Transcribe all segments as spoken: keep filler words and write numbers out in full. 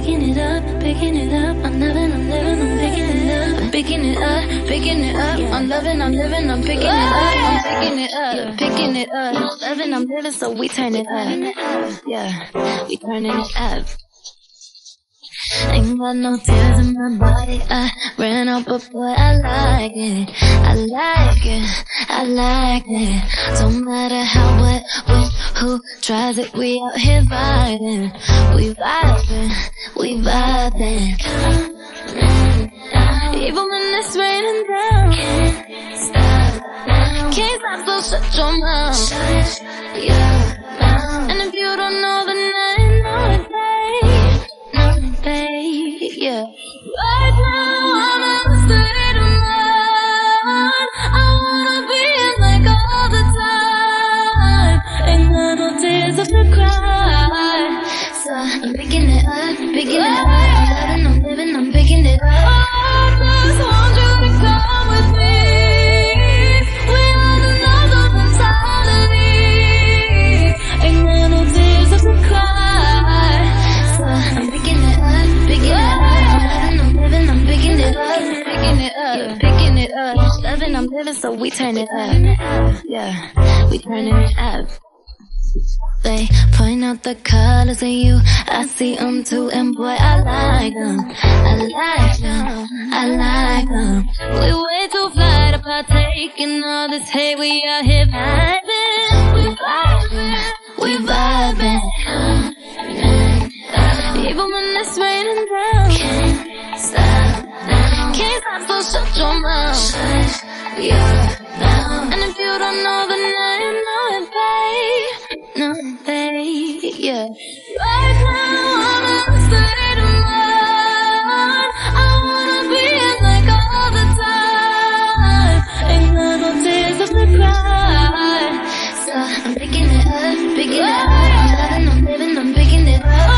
picking it up, picking it up. I'm loving, I'm living, I'm picking it up. I'm picking it up, picking it up. I'm loving, I'm living, I'm picking it up. I'm picking it up, picking it up. Loving, I'm living, so we turn it up. Yeah, we turning it up. Ain't got no tears in my body. I ran out, but boy, I like it. I like it, I like it. Don't matter how, what, when, who tries it. We out here vibing, we vibing, we vibing. Even when it's raining down, can't stop, can't stop, so shut your mouth. Shut your mouth. And if you don't know, then I know it, babe. Yeah. Right now I'm in a state of mind. I wanna be in like all the time. Ain't got no tears left to cry. So I'm picking it up, picking it up. I'm loving, I'm living, I'm picking it up. I just want you to come with me. We are another mentality. Ain't got no tears left to cry. So I'm picking it up, picking it up. I'm living, I'm picking it up, picking it up, picking it up. Loving, I'm living, so we turn it up. Yeah, we turning it up. They point out the colors in you, I see them too, and boy, I like them. I like them, I like them. We way too fly to partake in all this hate. We out here vibing, we vibing, we vibing. Even when it's raining down, can't stop, can't stop, so shut your mouth. Shut your mouth. And if you don't know, then I know it, babe. No, babe, yeah. Right now I'm in a state of mind. I wanna be in like all the time. Ain't got no tears left to cry. So I'm picking it up, picking it up. I'm loving, I'm living, I'm picking it up.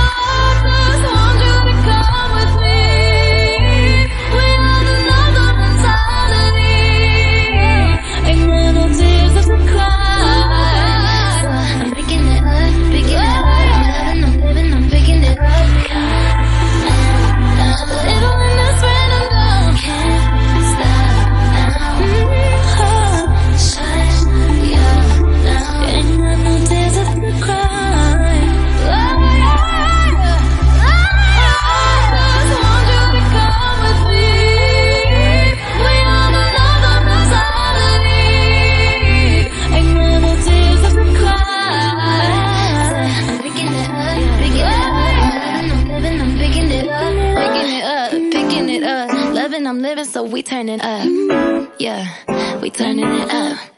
I'm living, so we turning up. Yeah, we turning it up.